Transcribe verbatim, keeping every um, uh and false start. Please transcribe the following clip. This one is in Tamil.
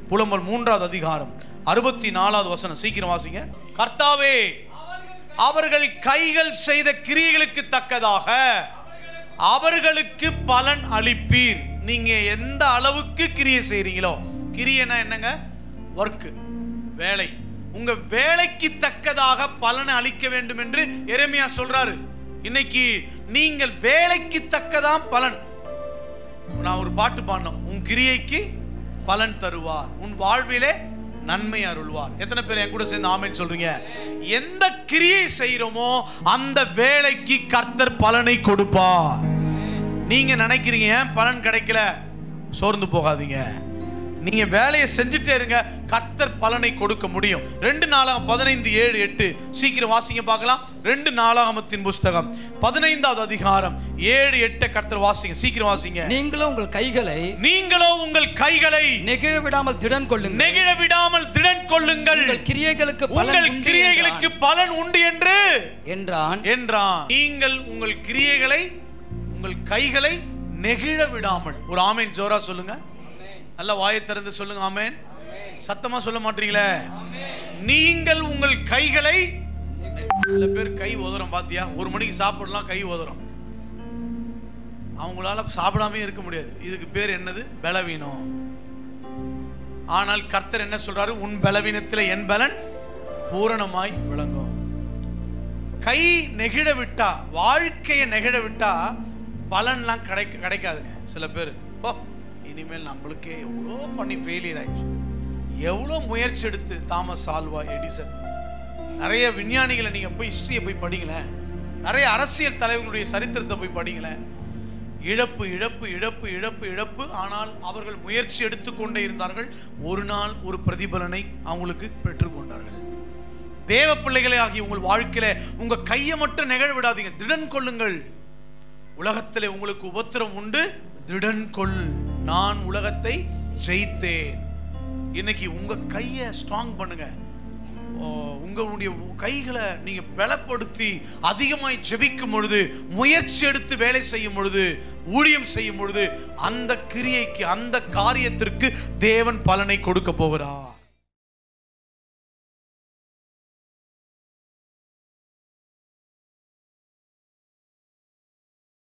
புலம்பல் மூன்றாவது அதிகாரம் அறுபத்தி நாலாவது வசனம், சீக்கிரம் வாசிங்க. கர்த்தாவே, அவர்கள் கைகள் செய்த கிரியைகளுக்கு தக்கதாக அவர்களுக்கு பலன் அளிப்பீர். நீங்க எந்த அளவுக்கு கிரியை செய்றீங்களோ, கிரியைனா என்னங்க? ஒர்க், வேலை. உங்க வேலைக்கு தக்கதாக பலனை அளிக்க வேண்டும் என்று எரேமியா சொல்றாரு. இன்னைக்கு நீங்கள் வேலைக்கு தக்கதான் பலன். நான் ஒரு பாட்டு பாடினோம், உன் கிரியைக்கு பலன் தருவார், உன் வாழ்விலே நன்மை அருள்வார். எத்தனை பேர் என் கூட சேர்ந்து ஆமென் சொல்றீங்க? எந்த கிரியை செய்யறோமோ அந்த வேலைக்கு கர்த்தர் பலனை கொடுப்பார். நீங்க நினைக்கிறீங்க பலன் கிடைக்கல, சோர்ந்து போகாதீங்க. நீங்க வேலையை செஞ்சுட்டே இருங்க, கர்த்தர் பலனை கொடுக்க முடியும். ரெண்டு நாளாகம் பதினைந்து ஏழு எட்டு, சீக்கிரம் வாசிங்க பார்க்கலாம். ரெண்டு நாளாகமத்தின் புஸ்தகம் பதினைந்தாவது அதிகாரம் ஏழு எட்டு கர்த்தர் வாசிங்க, சீக்கிரம் வாசிங்க. நீங்களோ உங்கள் கைகளை நீங்களோ உங்கள் கைகளை நெகிழ விடாமல் திடன் கொள்ளுங்கள் நெகிழ விடாமல் திடன் கொள்ளுங்கள் உங்கள் கிரியைகளுக்கு உங்கள் கிரியைகளுக்கு பலன் உண்டு என்று என்றான் என்றான். நீங்கள் உங்கள் கிரியைகளை உங்கள் கைகளை நெகிழ விடாமல். ஒரு ஆமென் ஜோரா சொல்லுங்க, நல்ல வாயை திறந்து சொல்லுங்க ஆமென். சத்தமா சொல்ல மாட்டீங்களே? நீங்கள் உங்கள் கைகளை, சில பேர் கை உதறம் பாத்தியா, ஒரு மணிக்கு சாப்பிடலாம் கை உதறம், அவங்களால சாப்பிடாம இருக்க முடியாது. இதுக்கு பேர் என்னது? பலவீனம். ஆனால் கர்த்தர் என்ன சொல்றாரு? உன் பலவீனத்தில் என் பலன் பூரணமாய் விளங்கும். கை நெகிழ விட்டா, வாழ்க்கையை நெகிழ விட்டா பலன்லாம் கிடைக்க கிடைக்காதுங்க. சில பேர் போ இனிமேல் நம்மளுக்கே எவ்வளோ பண்ணி ஃபெயிலியர் ஆயிடுச்சு, எவ்வளோ முயற்சி எடுத்து, தாமஸ் ஆல்வா எடிசன், நிறைய விஞ்ஞானிகளை நீங்கள் போய் ஹிஸ்டரியை போய் படிங்களேன், நிறைய அரசியல் தலைவர்களுடைய சரித்திரத்தை போய் படிங்களேன். இழப்பு இழப்பு இழப்பு இழப்பு இழப்பு ஆனால் அவர்கள் முயற்சி எடுத்துக்கொண்டே இருந்தார்கள். ஒரு நாள் ஒரு பிரதிபலனை அவங்களுக்கு பெற்றுக்கொண்டார்கள். தேவ பிள்ளைகளே ஆகிய உங்கள் வாழ்க்கையில உங்க கையை மட்டும் நெகிழ விடாதீங்க, திடன் கொள்ளுங்கள். உலகத்திலே உங்களுக்கு உபத்திரம் உண்டு, திடன் கொள், நான் உலகத்தை ஜெயித்தேன். இன்னைக்கு உங்க கையை ஸ்ட்ராங் பண்ணுங்க. உங்களுடைய கைகளை நீங்க பலப்படுத்தி அதிகமாய் ஜெபிக்கும் பொழுது, முயற்சி எடுத்து வேலை செய்யும் பொழுது, ஊழியம் செய்யும் பொழுது, அந்த கிரியைக்கு அந்த காரியத்திற்கு தேவன் பலனை கொடுக்க போகிறார்.